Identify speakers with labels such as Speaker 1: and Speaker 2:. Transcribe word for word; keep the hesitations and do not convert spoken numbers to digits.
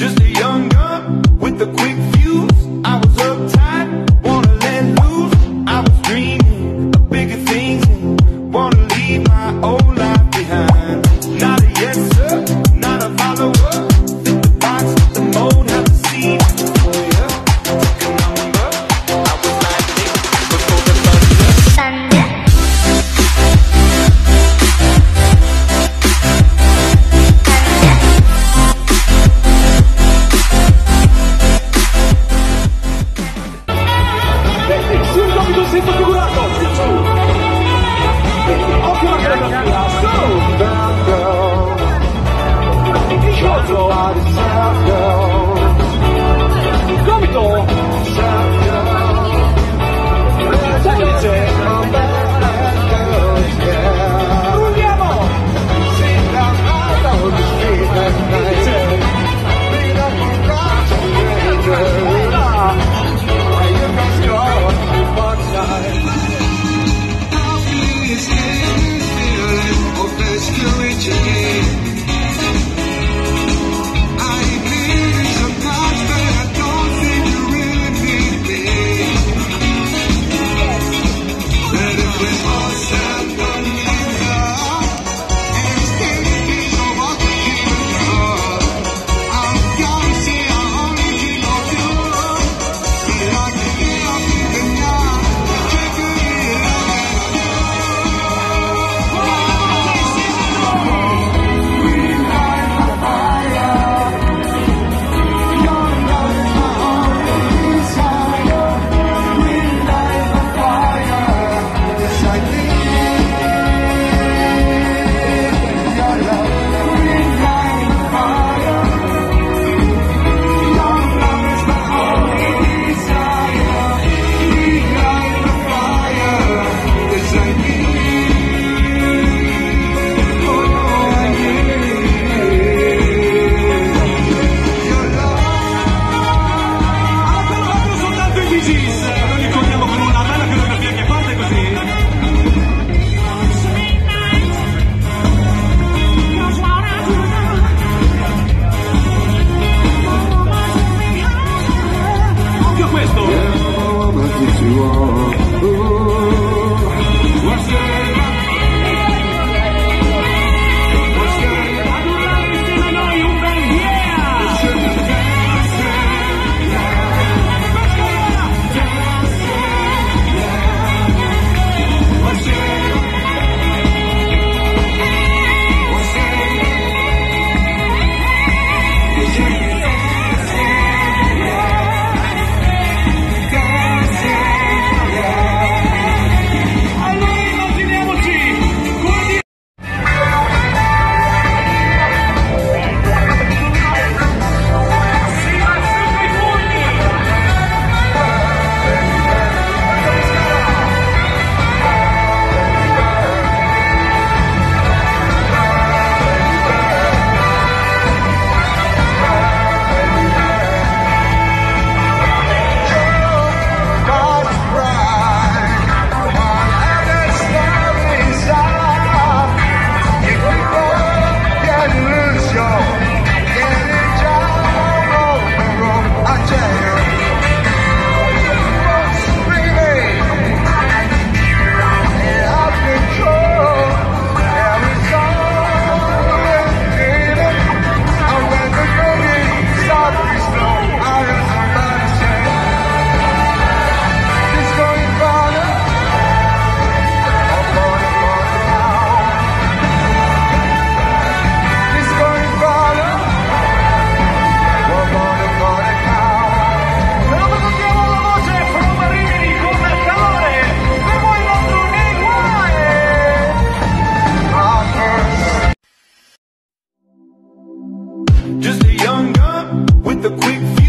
Speaker 1: Just a young gun with a quick fuse. I was uptight, wanna let loose. I was dreaming of bigger things and wanna leave my old life behind. Not a yes sir, not a follower. Fit the box, fit the mold, have a seat for ya. Took a number, I was like Nick before the thunder.
Speaker 2: Subito sempre figurato. Occhio alla coreografia. Gomito. Semplice. Rulliamo.
Speaker 1: Just a young gun with a quick